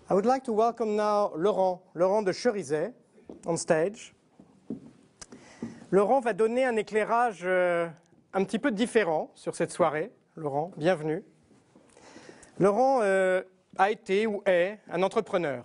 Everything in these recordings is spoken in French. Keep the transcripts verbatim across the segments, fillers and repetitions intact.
I would like to welcome now Laurent, Laurent de Cherizet, on stage. Laurent va donner un éclairage euh, un petit peu différent sur cette soirée. Laurent, bienvenue. Laurent euh, a été ou est un entrepreneur.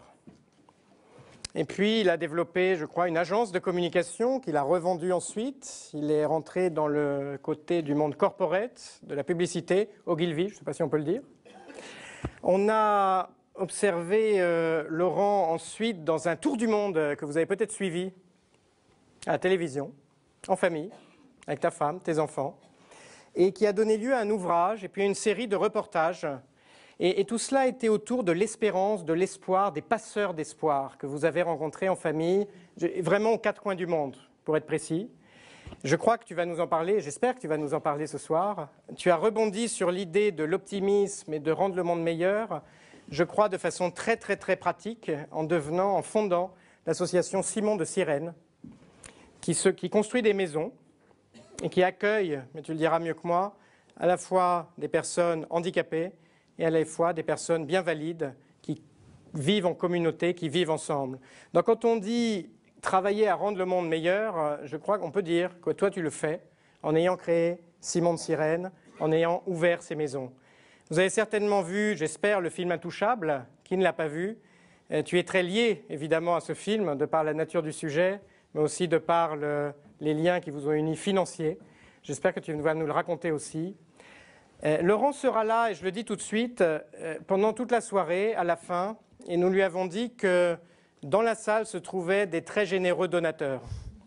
Et puis, il a développé, je crois, une agence de communication qu'il a revendue ensuite. Il est rentré dans le côté du monde corporate, de la publicité, Ogilvy, je ne sais pas si on peut le dire. On a observé euh, Laurent ensuite dans un tour du monde que vous avez peut-être suivi à la télévision, en famille, avec ta femme, tes enfants, et qui a donné lieu à un ouvrage et puis à une série de reportages. Et, et tout cela était autour de l'espérance, de l'espoir, des passeurs d'espoir que vous avez rencontrés en famille, vraiment aux quatre coins du monde, pour être précis. Je crois que tu vas nous en parler, j'espère que tu vas nous en parler ce soir. Tu as rebondi sur l'idée de l'optimisme et de rendre le monde meilleur, je crois de façon très très très pratique, en devenant, en fondant l'association Simon de Sirène, qui, se, qui construit des maisons et qui accueille, mais tu le diras mieux que moi, à la fois des personnes handicapées et à la fois des personnes bien valides qui vivent en communauté, qui vivent ensemble. Donc quand on dit travailler à rendre le monde meilleur, je crois qu'on peut dire que toi tu le fais en ayant créé Simon de Sirène, en ayant ouvert ces maisons. Vous avez certainement vu, j'espère, le film Intouchable. Qui ne l'a pas vu? Tu es très lié évidemment à ce film de par la nature du sujet, mais aussi de par le, les liens qui vous ont unis financiers. J'espère que tu vas nous le raconter aussi. Euh, Laurent sera là, et je le dis tout de suite, euh, pendant toute la soirée, à la fin, et nous lui avons dit que dans la salle se trouvaient des très généreux donateurs.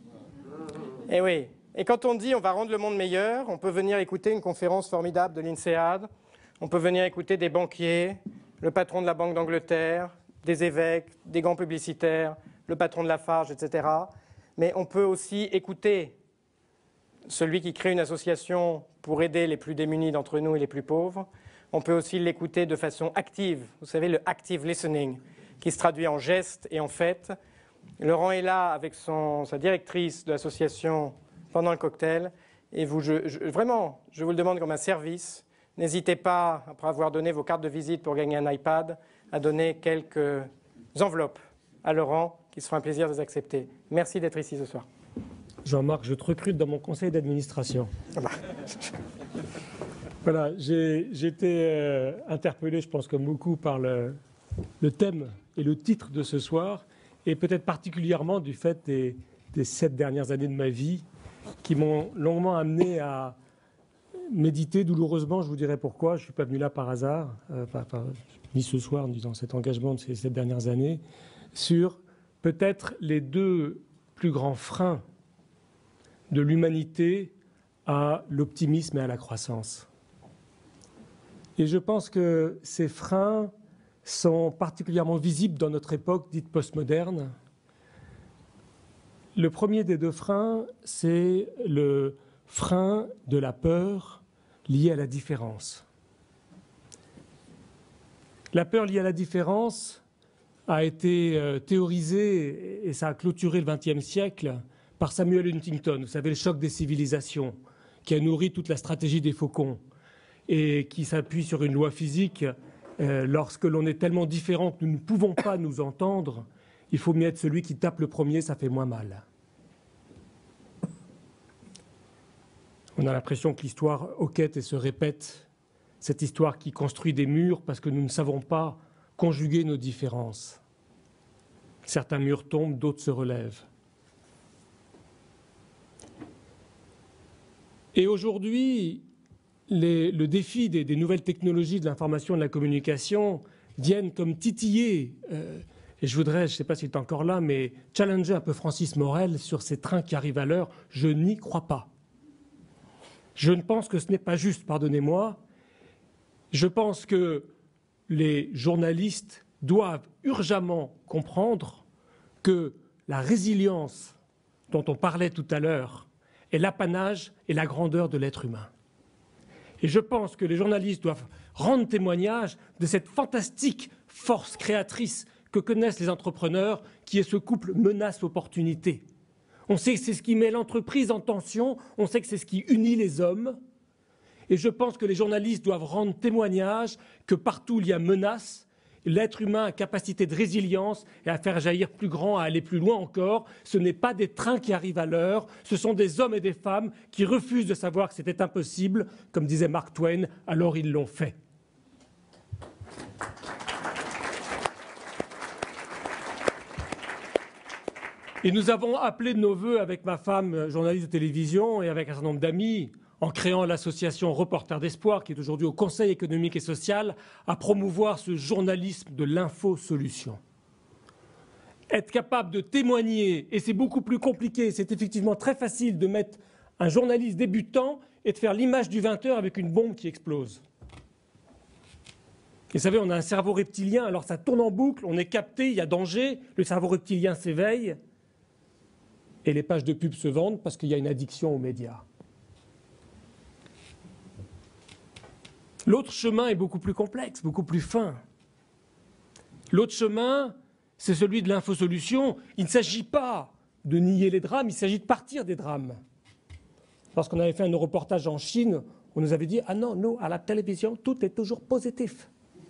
Et oui, et quand on dit on va rendre le monde meilleur, on peut venir écouter une conférence formidable de l'INSEAD, on peut venir écouter des banquiers, le patron de la Banque d'Angleterre, des évêques, des grands publicitaires, le patron de Lafarge, et cetera. Mais on peut aussi écouter celui qui crée une association pour aider les plus démunis d'entre nous et les plus pauvres. On peut aussi l'écouter de façon active, vous savez, le active listening, qui se traduit en gestes et en faits. Laurent est là avec son, sa directrice de l'association pendant le cocktail. Et vous, je, je, vraiment, je vous le demande comme un service. N'hésitez pas, après avoir donné vos cartes de visite pour gagner un iPad, à donner quelques enveloppes à Laurent, qui se fera un plaisir de les accepter. Merci d'être ici ce soir. Jean-Marc, je te recrute dans mon conseil d'administration. Voilà, j'ai été euh, interpellé, je pense comme beaucoup, par le, le thème et le titre de ce soir, et peut-être particulièrement du fait des, des sept dernières années de ma vie qui m'ont longuement amené à méditer douloureusement. Je vous dirai pourquoi, je ne suis pas venu là par hasard, euh, enfin, enfin, ni ce soir, ni dans cet engagement de ces sept dernières années, sur peut-être les deux plus grands freins de l'humanité à l'optimisme et à la croissance. Et je pense que ces freins sont particulièrement visibles dans notre époque dite postmoderne. Le premier des deux freins, c'est le frein de la peur liée à la différence. La peur liée à la différence a été euh, théorisée, et ça a clôturé le vingtième siècle, par Samuel Huntington, vous savez, le choc des civilisations, qui a nourri toute la stratégie des faucons et qui s'appuie sur une loi physique. Euh, lorsque l'on est tellement différent que nous ne pouvons pas nous entendre, il faut mieux être celui qui tape le premier, ça fait moins mal. On a l'impression que l'histoire hoquette et se répète, cette histoire qui construit des murs parce que nous ne savons pas conjuguer nos différences. Certains murs tombent, d'autres se relèvent. Et aujourd'hui, le défi des, des nouvelles technologies de l'information et de la communication viennent comme titiller, euh, et je voudrais, je ne sais pas s'il est encore là, mais challenger un peu Francis Morel sur ces trains qui arrivent à l'heure. Je n'y crois pas. Je ne pense que ce n'est pas juste, pardonnez-moi. Je pense que les journalistes doivent urgemment comprendre que la résilience dont on parlait tout à l'heure est l'apanage et la grandeur de l'être humain. Et je pense que les journalistes doivent rendre témoignage de cette fantastique force créatrice que connaissent les entrepreneurs, qui est ce couple menace-opportunité. On sait que c'est ce qui met l'entreprise en tension, on sait que c'est ce qui unit les hommes. Et je pense que les journalistes doivent rendre témoignage que partout où il y a menace, l'être humain a capacité de résilience et à faire jaillir plus grand, à aller plus loin encore. Ce n'est pas des trains qui arrivent à l'heure, ce sont des hommes et des femmes qui refusent de savoir que c'était impossible. Comme disait Mark Twain, alors ils l'ont fait. Et nous avons appelé de nos voeux avec ma femme, journaliste de télévision, et avec un certain nombre d'amis, en créant l'association Reporters d'Espoir, qui est aujourd'hui au Conseil économique et social, à promouvoir ce journalisme de l'info-solution. Être capable de témoigner, et c'est beaucoup plus compliqué, c'est effectivement très facile de mettre un journaliste débutant et de faire l'image du vingt heures avec une bombe qui explose. Et vous savez, on a un cerveau reptilien, alors ça tourne en boucle, on est capté, il y a danger, le cerveau reptilien s'éveille, et les pages de pub se vendent parce qu'il y a une addiction aux médias. L'autre chemin est beaucoup plus complexe, beaucoup plus fin. L'autre chemin, c'est celui de l'infosolution. Il ne s'agit pas de nier les drames, il s'agit de partir des drames. Lorsqu'on avait fait un reportage en Chine, on nous avait dit « Ah non, nous, à la télévision, tout est toujours positif ».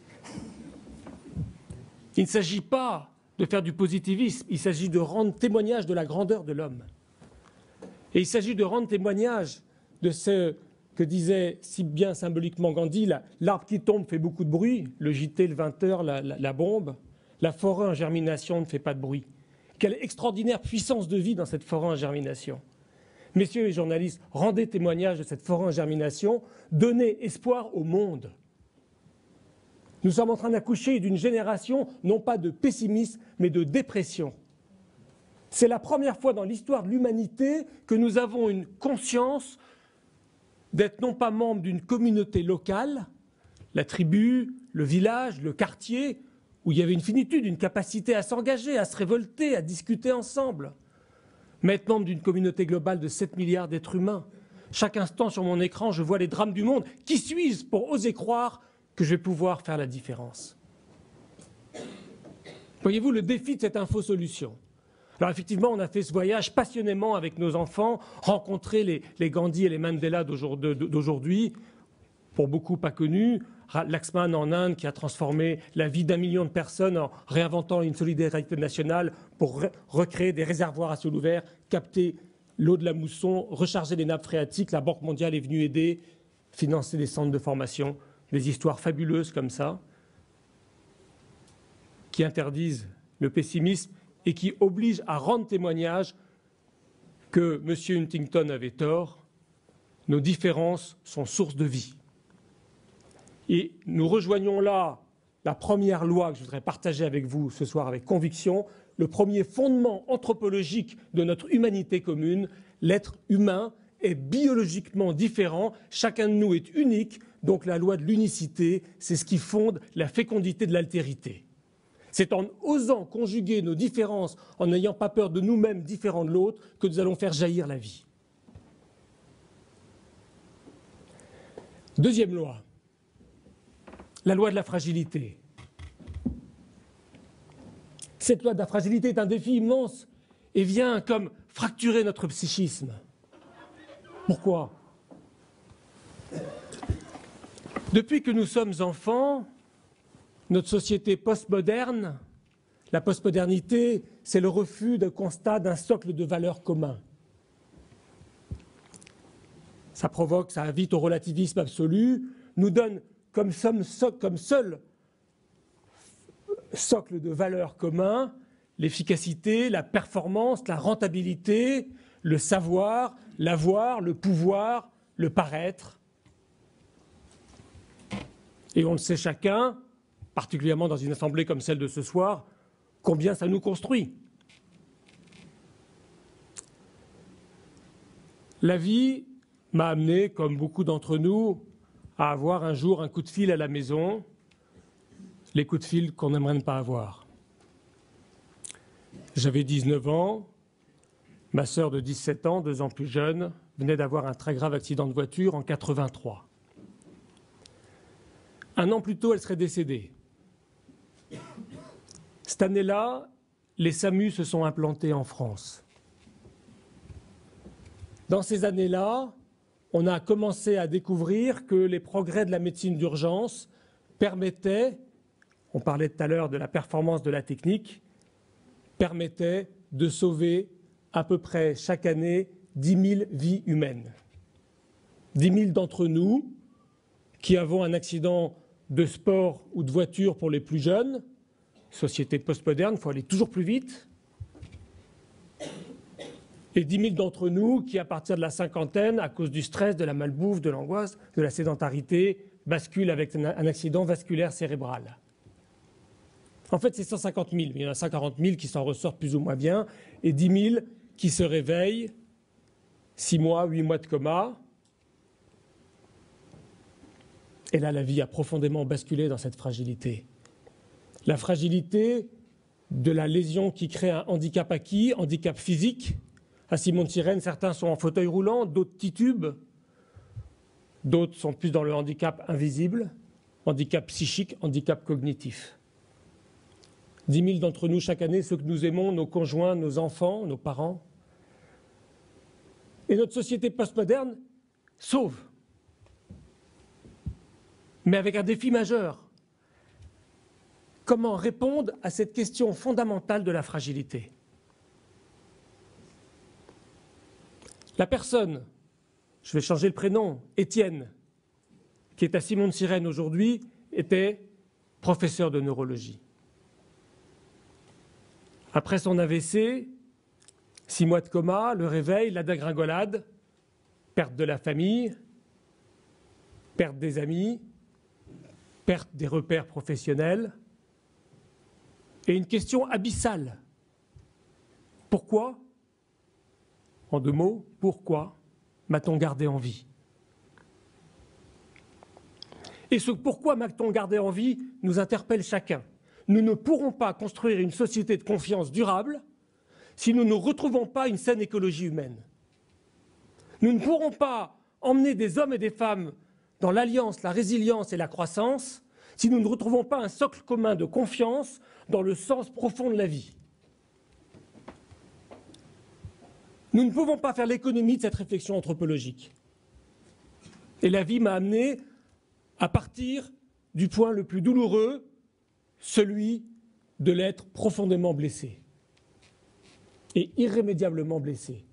Il ne s'agit pas de faire du positivisme, il s'agit de rendre témoignage de la grandeur de l'homme. Et il s'agit de rendre témoignage de ce que disait si bien symboliquement Gandhi, l'arbre qui tombe fait beaucoup de bruit, le J T, le vingt heures, la, la, la bombe, la forêt en germination ne fait pas de bruit. Quelle extraordinaire puissance de vie dans cette forêt en germination. Messieurs les journalistes, rendez témoignage de cette forêt en germination, donnez espoir au monde. Nous sommes en train d'accoucher d'une génération, non pas de pessimisme, mais de dépression. C'est la première fois dans l'histoire de l'humanité que nous avons une conscience d'être non pas membre d'une communauté locale, la tribu, le village, le quartier, où il y avait une finitude, une capacité à s'engager, à se révolter, à discuter ensemble, mais être membre d'une communauté globale de sept milliards d'êtres humains. Chaque instant sur mon écran, je vois les drames du monde. Qui suis-je pour oser croire que je vais pouvoir faire la différence? Voyez-vous le défi de cette infosolution. Alors effectivement, on a fait ce voyage passionnément avec nos enfants, rencontrer les, les Gandhi et les Mandela d'aujourd'hui, pour beaucoup pas connus, Laxman en Inde qui a transformé la vie d'un million de personnes en réinventant une solidarité nationale pour re recréer des réservoirs à ciel ouvert, capter l'eau de la mousson, recharger les nappes phréatiques. La Banque mondiale est venue aider, financer des centres de formation. Des histoires fabuleuses comme ça, qui interdisent le pessimisme et qui obligent à rendre témoignage que M. Huntington avait tort, nos différences sont source de vie. Et nous rejoignons là la première loi que je voudrais partager avec vous ce soir avec conviction, le premier fondement anthropologique de notre humanité commune, l'être humain est biologiquement différent, chacun de nous est unique, donc la loi de l'unicité, c'est ce qui fonde la fécondité de l'altérité. C'est en osant conjuguer nos différences, en n'ayant pas peur de nous-mêmes différents de l'autre, que nous allons faire jaillir la vie. Deuxième loi, la loi de la fragilité. Cette loi de la fragilité est un défi immense et vient comme fracturer notre psychisme. Pourquoi ? Depuis que nous sommes enfants, notre société postmoderne, la postmodernité, c'est le refus d'un constat d'un socle de valeurs communs. Ça provoque, ça invite au relativisme absolu, nous donne comme, somme, so, comme seul socle de valeurs communs l'efficacité, la performance, la rentabilité, le savoir, l'avoir, le pouvoir, le paraître. Et on le sait chacun, particulièrement dans une assemblée comme celle de ce soir, combien ça nous construit. La vie m'a amené, comme beaucoup d'entre nous, à avoir un jour un coup de fil à la maison, les coups de fil qu'on n'aimerait ne pas avoir. J'avais dix-neuf ans, ma sœur de dix-sept ans, deux ans plus jeune, venait d'avoir un très grave accident de voiture en quatre-vingt-trois. Un an plus tôt, elle serait décédée. Cette année-là, les SAMU se sont implantés en France. Dans ces années-là, on a commencé à découvrir que les progrès de la médecine d'urgence permettaient, on parlait tout à l'heure de la performance de la technique, permettait de sauver à peu près chaque année dix mille vies humaines. dix mille d'entre nous qui avons un accident de sport ou de voiture pour les plus jeunes, société postmoderne, il faut aller toujours plus vite, et dix mille d'entre nous qui, à partir de la cinquantaine, à cause du stress, de la malbouffe, de l'angoisse, de la sédentarité, basculent avec un accident vasculaire cérébral. En fait, c'est cent cinquante mille, mais il y en a cent quarante mille qui s'en ressortent plus ou moins bien, et dix mille qui se réveillent, six mois, huit mois de coma. Et là, la vie a profondément basculé dans cette fragilité. La fragilité de la lésion qui crée un handicap acquis, handicap physique. À Simon-de-Sirène, certains sont en fauteuil roulant, d'autres titubent, d'autres sont plus dans le handicap invisible, handicap psychique, handicap cognitif. dix mille d'entre nous chaque année, ceux que nous aimons, nos conjoints, nos enfants, nos parents. Et notre société postmoderne sauve, mais avec un défi majeur. Comment répondre à cette question fondamentale de la fragilité? La personne, je vais changer le prénom, Étienne, qui est à Simon-de-Sirène aujourd'hui, était professeur de neurologie. Après son A V C, six mois de coma, le réveil, la dégringolade, perte de la famille, perte des amis, perte des repères professionnels, et une question abyssale. Pourquoi? En deux mots, pourquoi m'a-t-on gardé en vie? Et ce pourquoi m'a-t-on gardé en vie nous interpelle chacun. Nous ne pourrons pas construire une société de confiance durable si nous ne retrouvons pas une saine écologie humaine. Nous ne pourrons pas emmener des hommes et des femmes dans l'alliance, la résilience et la croissance si nous ne retrouvons pas un socle commun de confiance dans le sens profond de la vie. Nous ne pouvons pas faire l'économie de cette réflexion anthropologique. Et la vie m'a amené à partir du point le plus douloureux, celui de l'être profondément blessé et irrémédiablement blessé.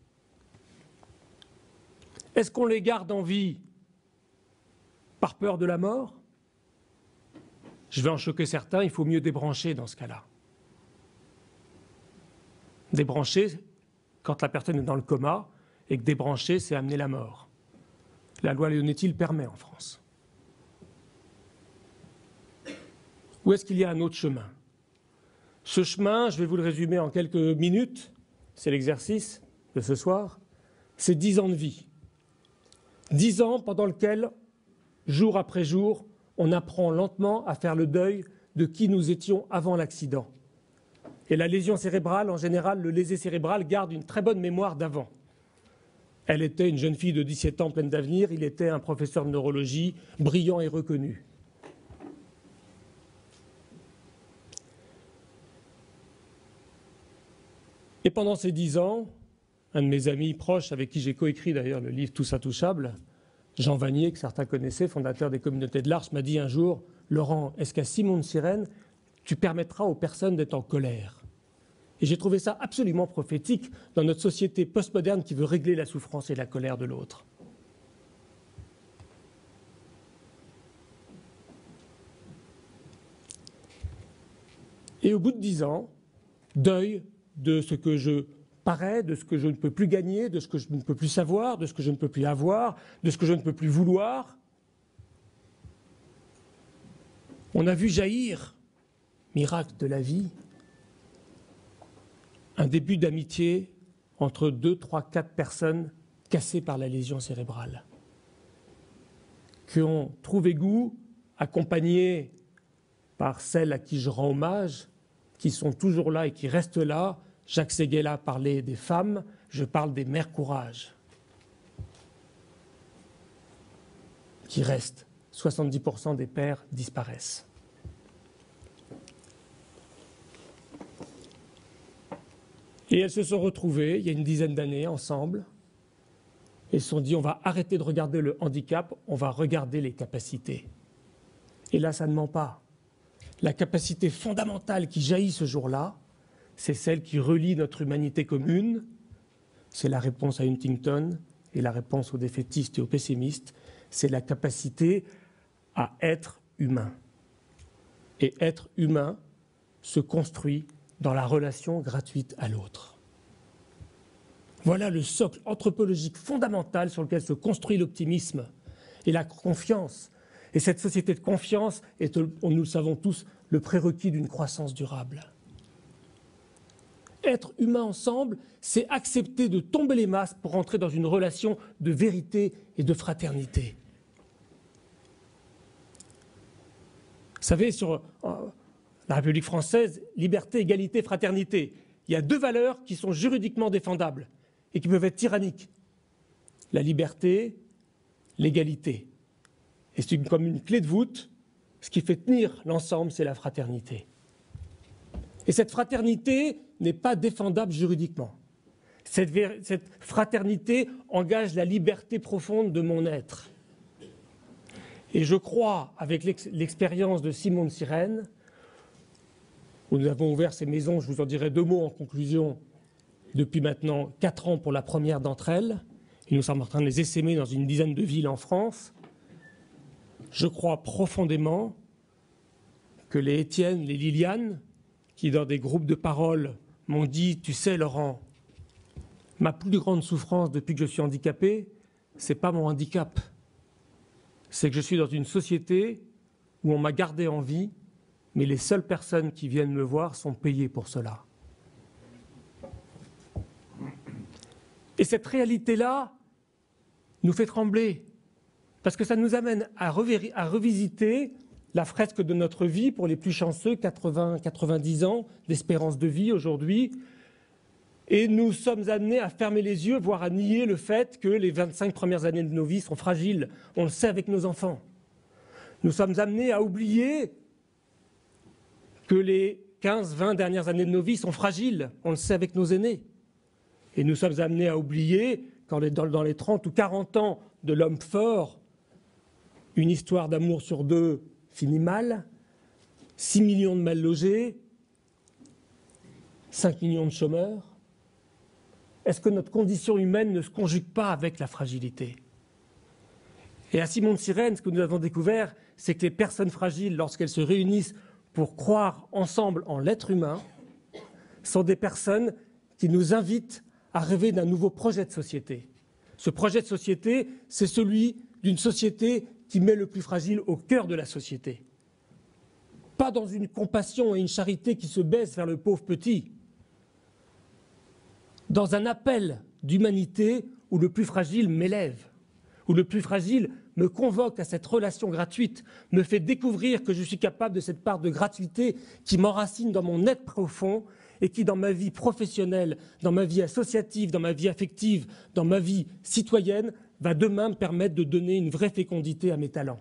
Est-ce qu'on les garde en vie par peur de la mort? Je vais en choquer certains, il faut mieux débrancher dans ce cas-là. Débrancher quand la personne est dans le coma, et que débrancher, c'est amener la mort. La loi Leonetti le permet en France. Ou est-ce qu'il y a un autre chemin? Ce chemin, je vais vous le résumer en quelques minutes, c'est l'exercice de ce soir, c'est dix ans de vie. Dix ans pendant lesquels, jour après jour, on apprend lentement à faire le deuil de qui nous étions avant l'accident. Et la lésion cérébrale, en général, le lésé cérébral garde une très bonne mémoire d'avant. Elle était une jeune fille de dix-sept ans pleine d'avenir, il était un professeur de neurologie brillant et reconnu. Et pendant ces dix ans, un de mes amis proches, avec qui j'ai coécrit d'ailleurs le livre Tous Intouchables, Jean Vanier, que certains connaissaient, fondateur des communautés de l'Arche, m'a dit un jour « Laurent, est-ce qu'à Simon-de-Sirène, tu permettras aux personnes d'être en colère ?» Et j'ai trouvé ça absolument prophétique dans notre société postmoderne qui veut régler la souffrance et la colère de l'autre. Et au bout de dix ans, deuil de ce que je parais, de ce que je ne peux plus gagner, de ce que je ne peux plus savoir, de ce que je ne peux plus avoir, de ce que je ne peux plus vouloir. On a vu jaillir, miracle de la vie, un début d'amitié entre deux, trois, quatre personnes cassées par la lésion cérébrale, qui ont trouvé goût, accompagnées par celles à qui je rends hommage, qui sont toujours là et qui restent là. Jacques Séguéla parlait des femmes, je parle des mères courage, qui restent. soixante-dix pour cent des pères disparaissent. Et elles se sont retrouvées, il y a une dizaine d'années, ensemble, et se sont dit, on va arrêter de regarder le handicap, on va regarder les capacités. Et là, ça ne ment pas. La capacité fondamentale qui jaillit ce jour-là, c'est celle qui relie notre humanité commune. C'est la réponse à Huntington et la réponse aux défaitistes et aux pessimistes. C'est la capacité à être humain. Et être humain se construit dans la relation gratuite à l'autre. Voilà le socle anthropologique fondamental sur lequel se construit l'optimisme et la confiance. Et cette société de confiance est, nous le savons tous, le prérequis d'une croissance durable. Être humain ensemble, c'est accepter de tomber les masques pour entrer dans une relation de vérité et de fraternité. Vous savez, sur euh, la République française, liberté, égalité, fraternité, il y a deux valeurs qui sont juridiquement défendables et qui peuvent être tyranniques. La liberté, l'égalité. Et c'est une, comme une clé de voûte, ce qui fait tenir l'ensemble, c'est la fraternité. Et cette fraternité n'est pas défendable juridiquement. Cette, cette fraternité engage la liberté profonde de mon être. Et je crois, avec l'expérience de Simone Sirène, où nous avons ouvert ces maisons, je vous en dirai deux mots en conclusion, depuis maintenant quatre ans pour la première d'entre elles, et nous sommes en train de les essaimer dans une dizaine de villes en France. Je crois profondément que les Étienne, les Liliane, qui dans des groupes de parole m'ont dit « Tu sais, Laurent, ma plus grande souffrance depuis que je suis handicapé, ce n'est pas mon handicap. C'est que je suis dans une société où on m'a gardé en vie, mais les seules personnes qui viennent me voir sont payées pour cela. » Et cette réalité-là nous fait trembler, parce que ça nous amène à, à revisiter la fresque de notre vie pour les plus chanceux, quatre-vingts à quatre-vingt-dix ans d'espérance de vie aujourd'hui, et nous sommes amenés à fermer les yeux, voire à nier le fait que les vingt-cinq premières années de nos vies sont fragiles. On le sait avec nos enfants. Nous sommes amenés à oublier que les quinze vingt dernières années de nos vies sont fragiles. On le sait avec nos aînés. Et nous sommes amenés à oublier quand dans les trente ou quarante ans de l'homme fort, une histoire d'amour sur deux finit mal, six millions de mal logés, cinq millions de chômeurs. Est-ce que notre condition humaine ne se conjugue pas avec la fragilité? Et à Simone Sirène, ce que nous avons découvert, c'est que les personnes fragiles, lorsqu'elles se réunissent pour croire ensemble en l'être humain, sont des personnes qui nous invitent à rêver d'un nouveau projet de société. Ce projet de société, c'est celui d'une société qui met le plus fragile au cœur de la société. Pas dans une compassion et une charité qui se baissent vers le pauvre petit, dans un appel d'humanité où le plus fragile m'élève, où le plus fragile me convoque à cette relation gratuite, me fait découvrir que je suis capable de cette part de gratuité qui m'enracine dans mon être profond et qui, dans ma vie professionnelle, dans ma vie associative, dans ma vie affective, dans ma vie citoyenne, va demain me permettre de donner une vraie fécondité à mes talents.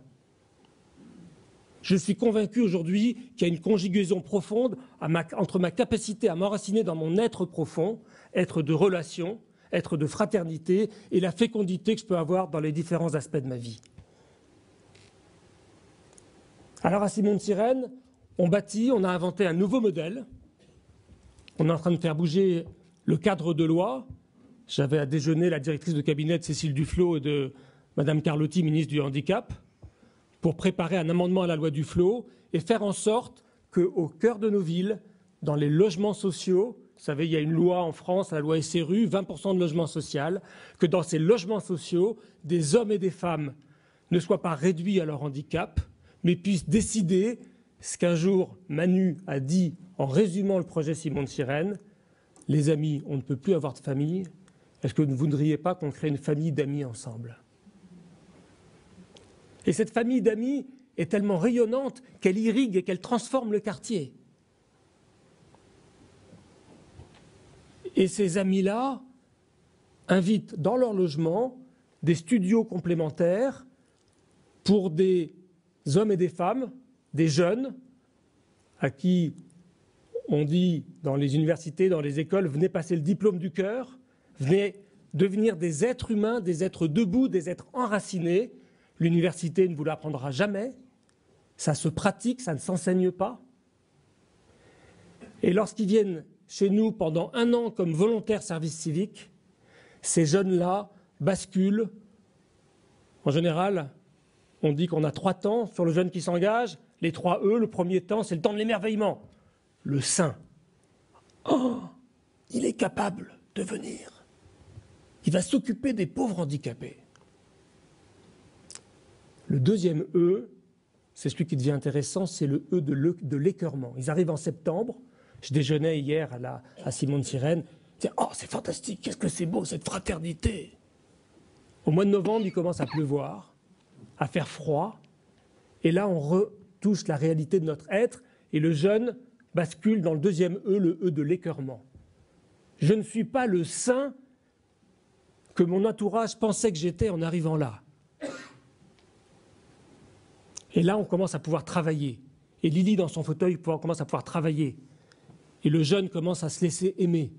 Je suis convaincu aujourd'hui qu'il y a une conjugaison profonde à ma, entre ma capacité à m'enraciner dans mon être profond, être de relation, être de fraternité, et la fécondité que je peux avoir dans les différents aspects de ma vie. Alors à Simone Sirène, on bâtit, on a inventé un nouveau modèle. On est en train de faire bouger le cadre de loi. J'avais à déjeuner la directrice de cabinet de Cécile Duflot et de Madame Carlotti, ministre du Handicap, pour préparer un amendement à la loi Duflot et faire en sorte qu'au cœur de nos villes, dans les logements sociaux, vous savez, il y a une loi en France, la loi S R U, vingt pour cent de logement social, que dans ces logements sociaux, des hommes et des femmes ne soient pas réduits à leur handicap, mais puissent décider ce qu'un jour Manu a dit en résumant le projet Simone Sirène: les amis, on ne peut plus avoir de famille, est-ce que vous ne voudriez pas qu'on crée une famille d'amis ensemble? Et cette famille d'amis est tellement rayonnante qu'elle irrigue et qu'elle transforme le quartier. Et ces amis-là invitent dans leur logement des studios complémentaires pour des hommes et des femmes, des jeunes, à qui on dit dans les universités, dans les écoles, venez passer le diplôme du cœur, venez devenir des êtres humains, des êtres debout, des êtres enracinés. L'université ne vous l'apprendra jamais, ça se pratique, ça ne s'enseigne pas. Et lorsqu'ils viennent chez nous pendant un an comme volontaires service civique, ces jeunes-là basculent. En général, on dit qu'on a trois temps sur le jeune qui s'engage. Les trois E, le premier temps, c'est le temps de l'émerveillement. Le saint. Oh, il est capable de venir. Il va s'occuper des pauvres handicapés. Le deuxième E, c'est celui qui devient intéressant, c'est le E de l'écœurement. Ils arrivent en septembre. Je déjeunais hier à, la, à Simone-Sirène. Oh, c'est fantastique, qu'est-ce que c'est beau, cette fraternité. Au mois de novembre, il commence à pleuvoir, à faire froid. Et là, on retouche la réalité de notre être. Et le jeune bascule dans le deuxième E, le E de l'écœurement. Je ne suis pas le saint que mon entourage pensait que j'étais en arrivant là. Et là, on commence à pouvoir travailler. Et Lily, dans son fauteuil, commence à pouvoir travailler. Et le jeune commence à se laisser aimer.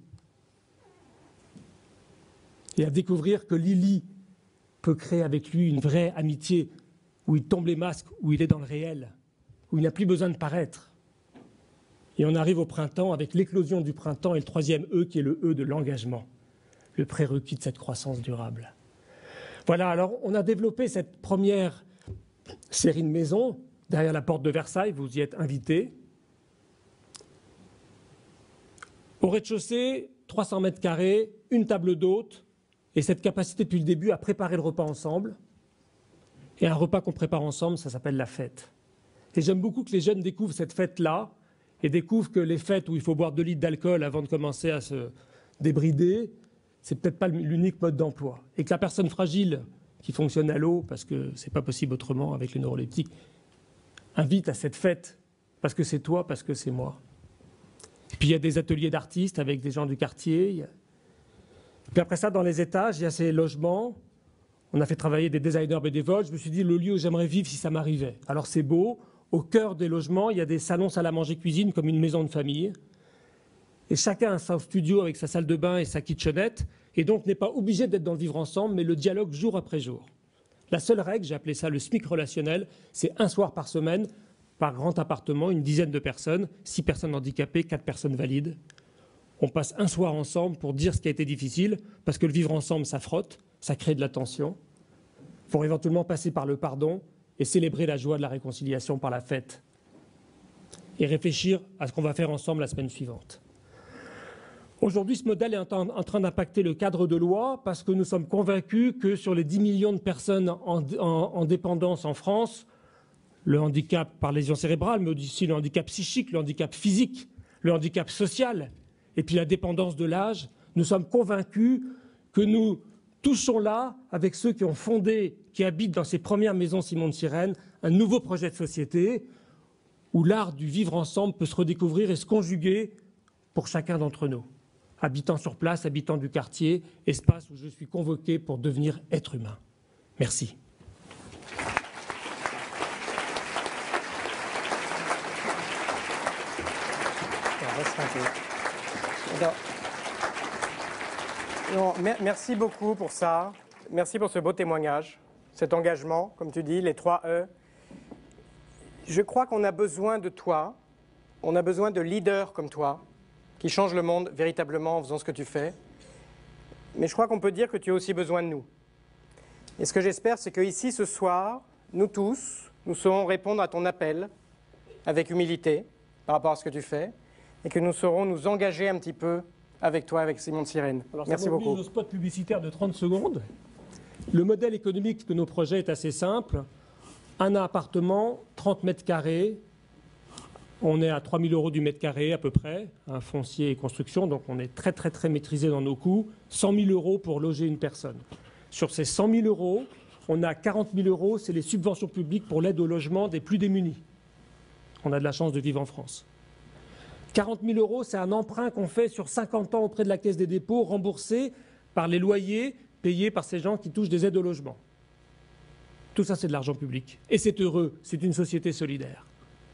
Et à découvrir que Lily peut créer avec lui une vraie amitié où il tombe les masques, où il est dans le réel, où il n'a plus besoin de paraître. Et on arrive au printemps avec l'éclosion du printemps et le troisième E qui est le E de l'engagement, le prérequis de cette croissance durable. Voilà, alors on a développé cette première série de maisons derrière la porte de Versailles, vous y êtes invités. Au rez-de-chaussée, trois cents mètres carrés, une table d'hôte et cette capacité depuis le début à préparer le repas ensemble. Et un repas qu'on prépare ensemble, ça s'appelle la fête. Et j'aime beaucoup que les jeunes découvrent cette fête-là et découvrent que les fêtes où il faut boire deux litres d'alcool avant de commencer à se débrider, c'est peut-être pas l'unique mode d'emploi. Et que la personne fragile qui fonctionne à l'eau, parce que c'est pas possible autrement avec les neuroleptiques, invite à cette fête, parce que c'est toi, parce que c'est moi. Puis il y a des ateliers d'artistes avec des gens du quartier. Puis après ça, dans les étages, il y a ces logements. On a fait travailler des designers bénévoles. Je me suis dit, le lieu où j'aimerais vivre si ça m'arrivait. Alors c'est beau. Au cœur des logements, il y a des salons, salle à manger, cuisine, comme une maison de famille. Et chacun a son studio avec sa salle de bain et sa kitchenette. Et donc n'est pas obligé d'être dans le vivre ensemble, mais le dialogue jour après jour. La seule règle, j'ai appelé ça le SMIC relationnel, c'est un soir par semaine, par grand appartement, une dizaine de personnes, six personnes handicapées, quatre personnes valides. On passe un soir ensemble pour dire ce qui a été difficile, parce que le vivre ensemble, ça frotte, ça crée de la tension, pour éventuellement passer par le pardon et célébrer la joie de la réconciliation par la fête. Et réfléchir à ce qu'on va faire ensemble la semaine suivante. Aujourd'hui, ce modèle est en train d'impacter le cadre de loi parce que nous sommes convaincus que sur les dix millions de personnes en, en, en dépendance en France, le handicap par lésion cérébrale, mais aussi le handicap psychique, le handicap physique, le handicap social, et puis la dépendance de l'âge, nous sommes convaincus que nous touchons là, avec ceux qui ont fondé, qui habitent dans ces premières maisons Simone-Sirène, un nouveau projet de société où l'art du vivre ensemble peut se redécouvrir et se conjuguer pour chacun d'entre nous. Habitants sur place, habitants du quartier, espace où je suis convoqué pour devenir être humain. Merci. Non, merci beaucoup pour ça. Merci pour ce beau témoignage, cet engagement, comme tu dis, les trois E. Je crois qu'on a besoin de toi, on a besoin de leaders comme toi, qui changent le monde véritablement en faisant ce que tu fais. Mais je crois qu'on peut dire que tu as aussi besoin de nous. Et ce que j'espère, c'est qu'ici, ce soir, nous tous, nous saurons répondre à ton appel avec humilité par rapport à ce que tu fais, et que nous saurons nous engager un petit peu avec toi, avec Simone-Sirène. Merci beaucoup. Un spot publicitaire de trente secondes. Le modèle économique de nos projets est assez simple. Un appartement, trente mètres carrés. On est à trois mille euros du mètre carré à peu près, un foncier et construction, donc on est très très très maîtrisé dans nos coûts. cent mille euros pour loger une personne. Sur ces cent mille euros, on a quarante mille euros, c'est les subventions publiques pour l'aide au logement des plus démunis. On a de la chance de vivre en France. quarante mille euros, c'est un emprunt qu'on fait sur cinquante ans auprès de la Caisse des dépôts, remboursé par les loyers payés par ces gens qui touchent des aides au logement. Tout ça, c'est de l'argent public. Et c'est heureux, c'est une société solidaire.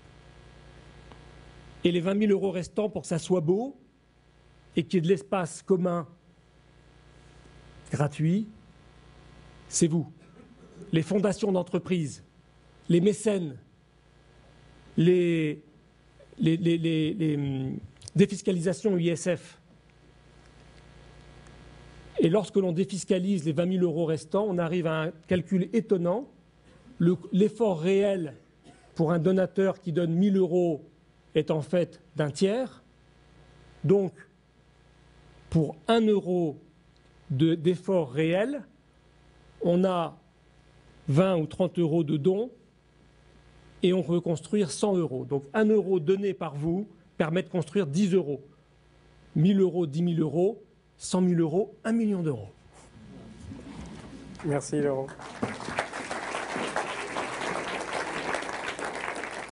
Et les vingt mille euros restants pour que ça soit beau et qu'il y ait de l'espace commun gratuit, c'est vous. Les fondations d'entreprises, les mécènes, les... Les, les, les, les, défiscalisation I S F. Et lorsque l'on défiscalise les vingt mille euros restants, on arrive à un calcul étonnant. L'effort réel pour un donateur qui donne mille euros est en fait d'un tiers. Donc, pour un euro d'effort réel, on a vingt ou trente euros de dons et on peut construire cent euros. Donc, un euro donné par vous permet de construire dix euros. mille euros, dix mille euros, cent mille euros, un million d'euros. Merci Laurent.